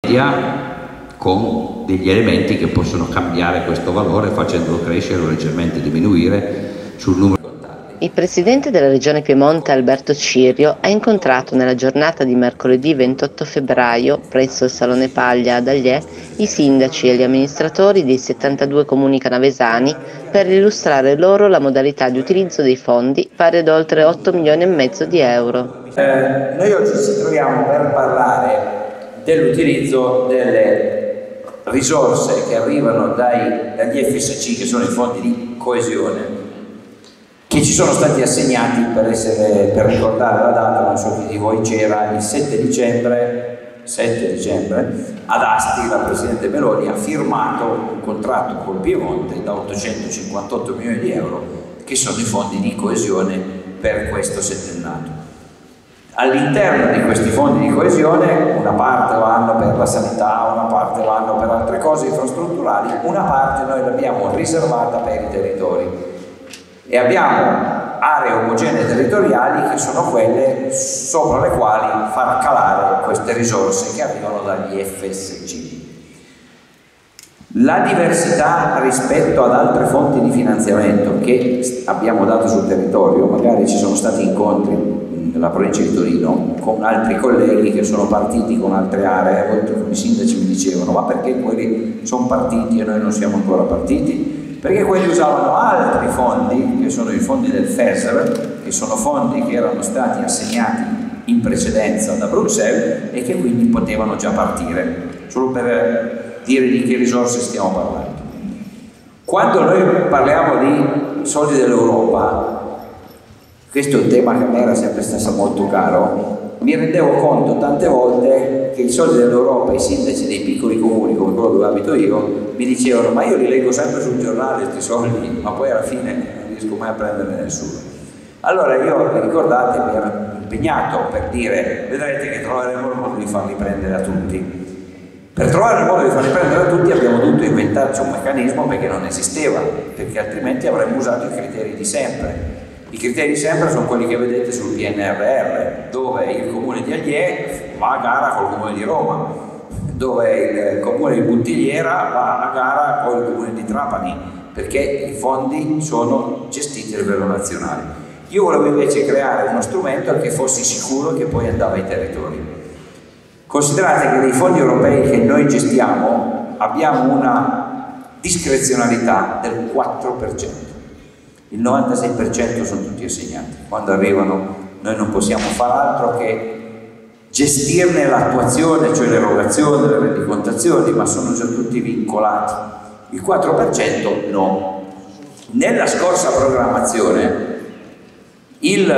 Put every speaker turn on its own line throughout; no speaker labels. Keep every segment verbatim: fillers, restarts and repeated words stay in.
con degli elementi che possono cambiare questo valore facendolo crescere o leggermente diminuire sul numero.
Il presidente della Regione Piemonte Alberto Cirio ha incontrato nella giornata di mercoledì ventotto febbraio presso il Salone Paglia ad Agliè i sindaci e gli amministratori dei settantadue comuni canavesani per illustrare loro la modalità di utilizzo dei fondi pari ad oltre otto milioni e mezzo di euro.
Eh, noi oggi ci troviamo per parlare dell'utilizzo delle risorse che arrivano dai, dagli F S C, che sono i fondi di coesione, che ci sono stati assegnati, per, essere, per ricordare la data, non so chi di voi c'era, il sette dicembre, sette dicembre, ad Asti la Presidente Meloni ha firmato un contratto col Piemonte da ottocentocinquantotto milioni di euro, che sono i fondi di coesione per questo settennato. All'interno di questi fondi di coesione una parte vanno per la sanità, una parte vanno per altre cose infrastrutturali, una parte noi l'abbiamo riservata per i territori. E abbiamo aree omogenee territoriali che sono quelle sopra le quali far calare queste risorse che arrivano dagli F S C. La diversità rispetto ad altre fonti di finanziamento che abbiamo dato sul territorio, magari ci sono stati incontri nella provincia di Torino con altri colleghi che sono partiti con altre aree, a volte alcuni sindaci mi dicevano: ma perché quelli sono partiti e noi non siamo ancora partiti? Perché quelli usavano altri fondi, che sono i fondi del FESR, che sono fondi che erano stati assegnati in precedenza da Bruxelles e che quindi potevano già partire, solo per dire di che risorse stiamo parlando. Quando noi parliamo di soldi dell'Europa, questo è un tema che a me era sempre stato molto caro, mi rendevo conto tante volte che i soldi dell'Europa, i sindaci dei piccoli comuni come quello dove abito io, mi dicevano: ma io li leggo sempre sul giornale questi soldi, ma poi alla fine non riesco mai a prenderne nessuno. Allora io, ricordate, mi ero impegnato per dire: vedrete che troveremo il modo di farli prendere a tutti. Per trovare il modo di farli prendere a tutti abbiamo dovuto inventarci un meccanismo, perché non esisteva, perché altrimenti avremmo usato i criteri di sempre. I criteri di sempre sono quelli che vedete sul P N R R, dove il comune di Agliè va a gara col comune di Roma, dove il comune di Buttigliera va a gara con il comune di Trapani, perché i fondi sono gestiti a livello nazionale. Io volevo invece creare uno strumento che fossi sicuro che poi andava ai territori. Considerate che dei fondi europei che noi gestiamo abbiamo una discrezionalità del quattro per cento. Il novantasei per cento sono tutti assegnati. Quando arrivano noi non possiamo fare altro che gestirne l'attuazione, cioè l'erogazione, le rendicontazioni, ma sono già tutti vincolati. Il quattro per cento no. Nella scorsa programmazione il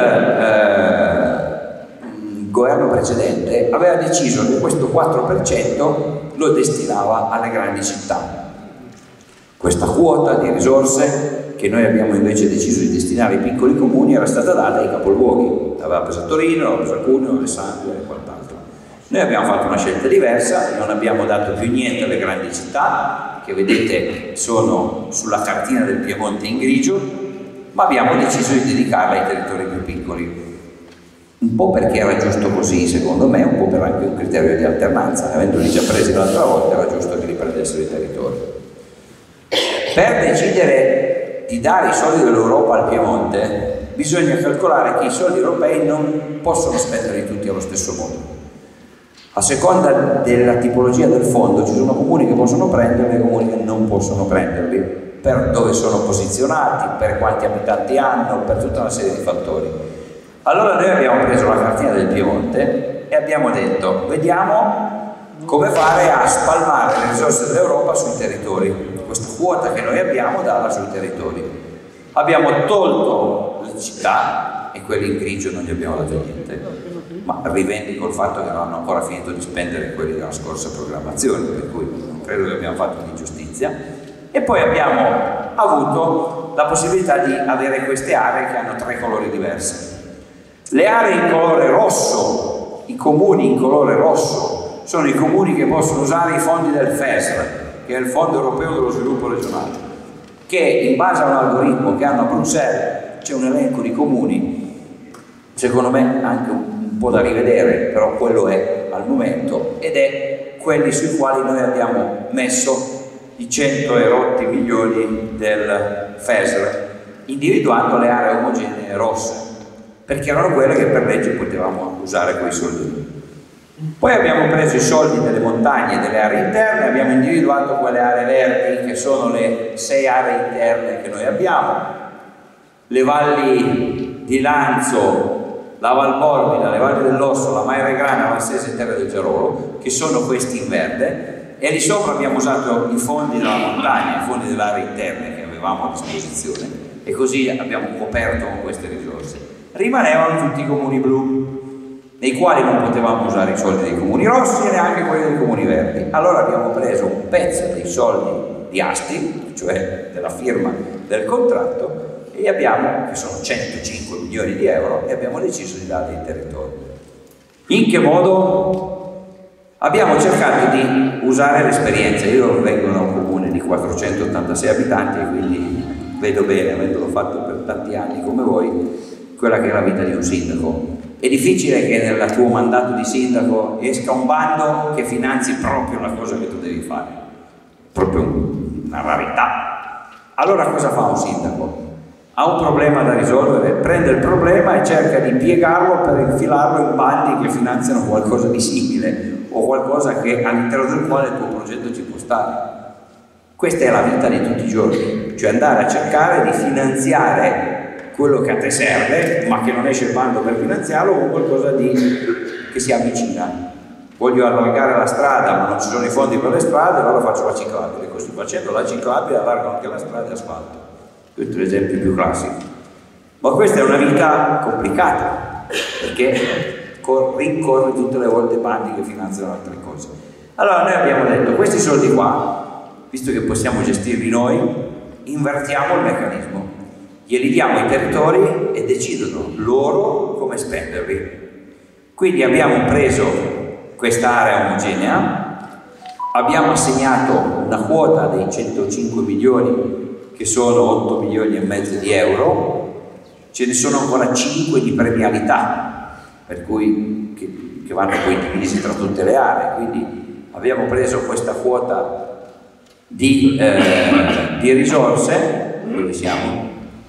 eh, governo precedente aveva deciso che questo quattro per cento lo destinava alle grandi città. Questa quota di risorse che noi abbiamo invece deciso di destinare ai piccoli comuni era stata data ai capoluoghi, l'aveva presa Torino, l'aveva presa Cuneo, Alessandria e quant'altro. Noi abbiamo fatto una scelta diversa, non abbiamo dato più niente alle grandi città, che vedete sono sulla cartina del Piemonte in grigio, ma abbiamo deciso di dedicarla ai territori più piccoli. Un po' perché era giusto così, secondo me, un po' per anche un criterio di alternanza, avendoli già presi l'altra volta era giusto che li prendessero i territori. Per decidere di dare i soldi dell'Europa al Piemonte bisogna calcolare che i soldi europei non possono spenderli tutti allo stesso modo. A seconda della tipologia del fondo ci sono comuni che possono prenderli e comuni che non possono prenderli, per dove sono posizionati, per quanti abitanti hanno, per tutta una serie di fattori. Allora noi abbiamo preso la cartina del Piemonte e abbiamo detto: vediamo come fare a spalmare le risorse dell'Europa sui territori. Questa quota che noi abbiamo dalla sui territori. Abbiamo tolto le città e quelli in grigio non gli abbiamo dato niente, ma rivendico il fatto che non hanno ancora finito di spendere quelli della scorsa programmazione, per cui non credo che abbiamo fatto un'ingiustizia. E poi abbiamo avuto la possibilità di avere queste aree che hanno tre colori diversi. Le aree in colore rosso, i comuni in colore rosso, sono i comuni che possono usare i fondi del FESR, che è il Fondo Europeo dello Sviluppo Regionale, che in base a un algoritmo che hanno a Bruxelles c'è un elenco di comuni, secondo me anche un po' da rivedere, però quello è al momento, ed è quelli sui quali noi abbiamo messo i cento e rotti milioni del F E S R, individuando le aree omogenee rosse, perché erano quelle che per legge potevamo usare quei soldi. Poi abbiamo preso i soldi delle montagne e delle aree interne, abbiamo individuato quelle aree verdi che sono le sei aree interne che noi abbiamo, le valli di Lanzo, la Val Borbida, le valli dell'Osso, la Maira Grana, la Valsese e Terra del Gerolo, che sono questi in verde, e lì sopra abbiamo usato i fondi della montagna, i fondi delle aree interne che avevamo a disposizione, e così abbiamo coperto con queste risorse. Rimanevano tutti i comuni blu, nei quali non potevamo usare i soldi dei comuni rossi e neanche quelli dei comuni verdi. Allora abbiamo preso un pezzo dei soldi di Asti, cioè della firma del contratto, e abbiamo, che sono centocinque milioni di euro, e abbiamo deciso di darli ai territori. In che modo? Abbiamo cercato di usare l'esperienza. Io vengo da un comune di quattrocentottantasei abitanti e quindi vedo bene, avendolo fatto per tanti anni come voi, quella che è la vita di un sindaco. È difficile che nel tuo mandato di sindaco esca un bando che finanzi proprio la cosa che tu devi fare, proprio una rarità. Allora cosa fa un sindaco? Ha un problema da risolvere, prende il problema e cerca di piegarlo per infilarlo in bandi che finanziano qualcosa di simile o qualcosa che all'interno del quale il tuo progetto ci può stare. Questa è la vita di tutti i giorni, cioè andare a cercare di finanziare quello che a te serve, ma che non esce il bando per finanziarlo, con qualcosa di, che si avvicina. Voglio allargare la strada, ma non ci sono i fondi per le strade, allora faccio la ciclabile. Così facendo la ciclabile allargo anche la strada e asfalto. Questo è l'esempio più classico. Ma questa è una vita complicata, perché rincorre tutte le volte bandi che finanziano altre cose. Allora noi abbiamo detto, questi soldi qua, visto che possiamo gestirli noi, invertiamo il meccanismo. Glieli diamo ai territori e decidono loro come spenderli. Quindi abbiamo preso questa area omogenea, abbiamo assegnato una quota dei centocinque milioni, che sono otto milioni e mezzo di euro, ce ne sono ancora cinque di premialità, per cui che, che vanno poi divisi tra tutte le aree. Quindi abbiamo preso questa quota di, eh, di risorse. Dove siamo?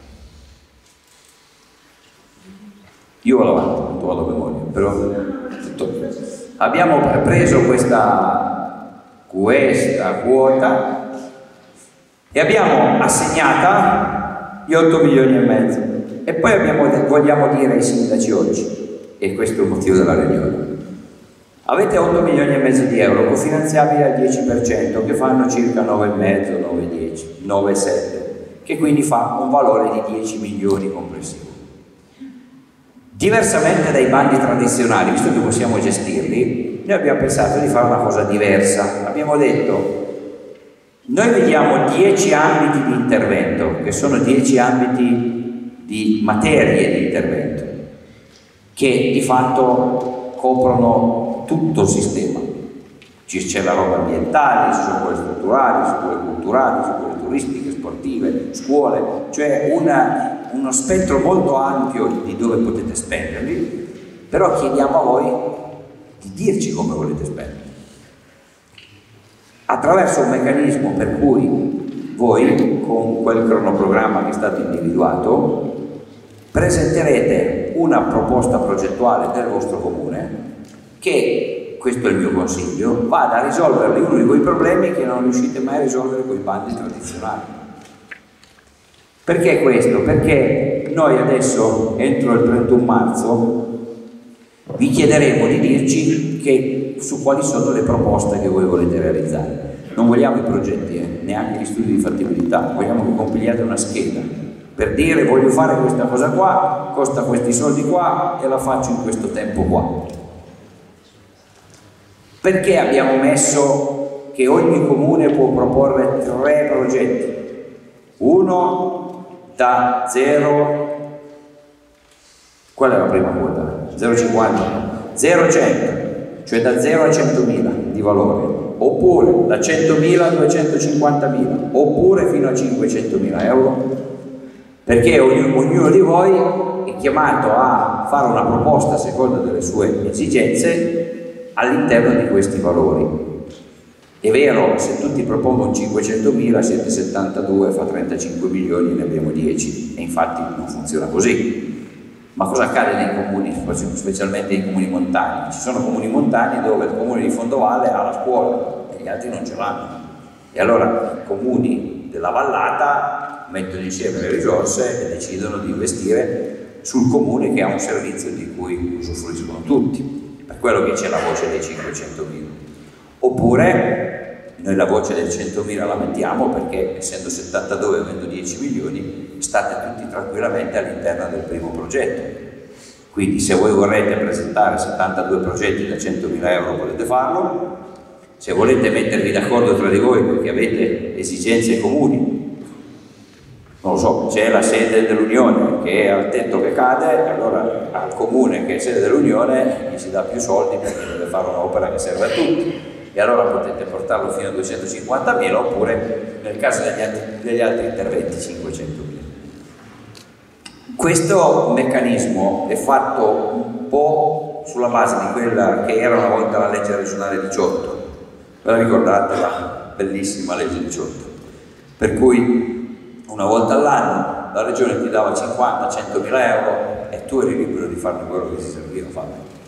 Io ho davanti, non ho la memoria, però tutto. Abbiamo preso questa, questa quota e abbiamo assegnata gli otto milioni e mezzo. E poi abbiamo, vogliamo dire ai sindaci oggi, e questo è il motivo della riunione, avete otto milioni e mezzo di euro cofinanziabili al dieci per cento, che fanno circa nove e mezzo, nove dieci, nove sette, che quindi fa un valore di dieci milioni complessivo. Diversamente dai bandi tradizionali, visto che possiamo gestirli, noi abbiamo pensato di fare una cosa diversa. Abbiamo detto, noi vediamo dieci ambiti di intervento, che sono dieci ambiti di materie di intervento, che di fatto coprono tutto il sistema. C'è la roba ambientale, ci sono quelle strutturali, ci sono quelle culturali, ci sono quelle turistiche, sportive, scuole, cioè una, uno spettro molto ampio di dove potete spenderli, però chiediamo a voi di dirci come volete spenderli. Attraverso un meccanismo per cui voi, con quel cronoprogramma che è stato individuato, presenterete una proposta progettuale del vostro comune che, questo è il mio consiglio, vada a risolvere uno di quei problemi che non riuscite mai a risolvere con i bandi tradizionali. Perché questo? Perché noi adesso, entro il trentuno marzo, vi chiederemo di dirci che, su quali sono le proposte che voi volete realizzare. Non vogliamo i progetti, eh, neanche gli studi di fattibilità, vogliamo che compiliate una scheda per dire voglio fare questa cosa qua, costa questi soldi qua e la faccio in questo tempo qua. Perché abbiamo messo che ogni comune può proporre tre progetti? Uno da zero, qual è la prima quota? zero virgola cinquanta, zero virgola cento, cioè da zero a centomila di valore, oppure da centomila a duecentocinquantamila, oppure fino a cinquecentomila euro, perché ognuno, ognuno di voi è chiamato a fare una proposta a seconda delle sue esigenze all'interno di questi valori. È vero, se tutti propongono cinquecentomila, siete settantadue, fa trentacinque milioni, ne abbiamo dieci, e infatti non funziona così. Ma cosa accade nei comuni, specialmente nei comuni montani? Ci sono comuni montani dove il comune di Fondovalle ha la scuola e gli altri non ce l'hanno. E allora i comuni della vallata mettono insieme le risorse e decidono di investire sul comune che ha un servizio di cui usufruiscono tutti. Per quello che c'è la voce dei cinquecentomila. Oppure noi la voce del centomila la mettiamo perché, essendo settantadue e avendo dieci milioni, state tutti tranquillamente all'interno del primo progetto. Quindi se voi vorrete presentare settantadue progetti da centomila euro potete farlo. Se volete mettervi d'accordo tra di voi perché avete esigenze comuni, non lo so, c'è la sede dell'Unione che è al tetto che cade, allora al comune che è sede dell'Unione gli si dà più soldi perché deve fare un'opera che serve a tutti. E allora potete portarlo fino a duecentocinquantamila, oppure nel caso degli altri, degli altri interventi cinquecentomila. Questo meccanismo è fatto un po' sulla base di quella che era una volta la legge regionale diciotto. Ve la ricordate, la bellissima legge diciotto? Per cui una volta all'anno la regione ti dava cinquanta centomila euro e tu eri libero di farne quello che si serviva a fare.